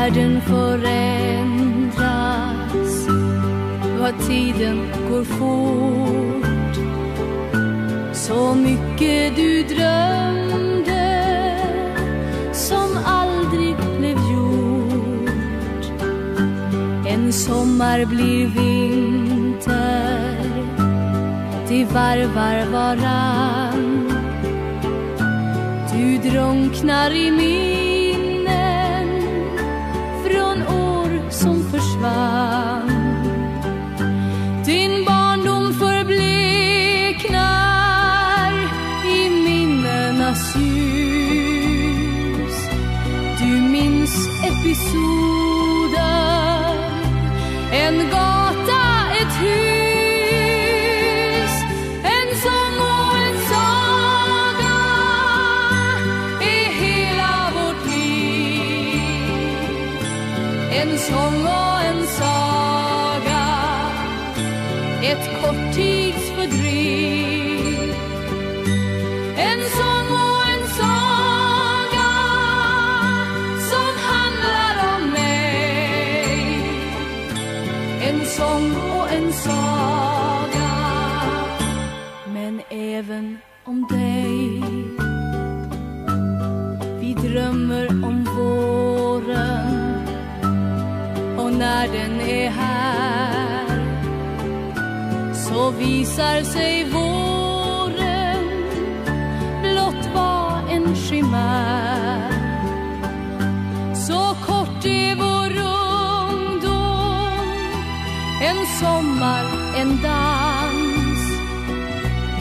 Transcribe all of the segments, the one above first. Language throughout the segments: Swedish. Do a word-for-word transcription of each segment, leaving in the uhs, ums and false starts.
världen förändras, vad tiden går fort. Så mycket du drömde som aldrig blev gjort. En sommar blir vinter, de varvar varann. Du drunknar i minnen från år som försvann. Din barndom förbleknar i minnenas ljus. Du minns episoder, en gata, ett hus, en sång och en saga är hela vårt liv. En sång och en saga, ett korttidsfördriv. En sång och en saga som handlar om mig. En sång och en saga, men även om dig. Vi drömmer om våren, och när den är här så visar sig våren blott var en skimär. Så kort är vår ungdom, en sommar, en dans.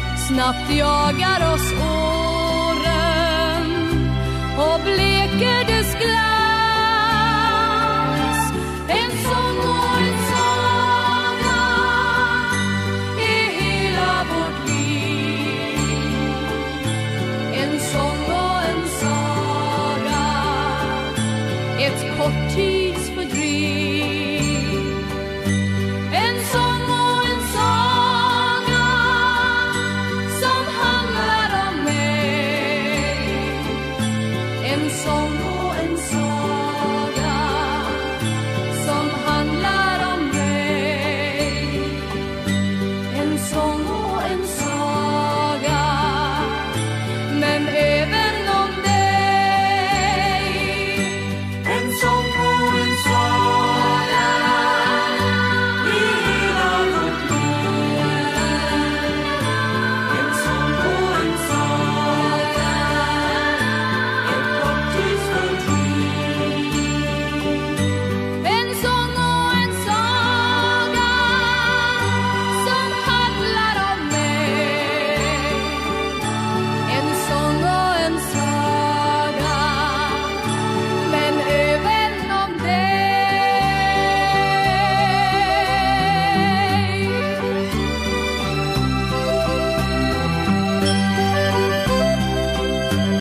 Snabbt jagar oss åren och bleker det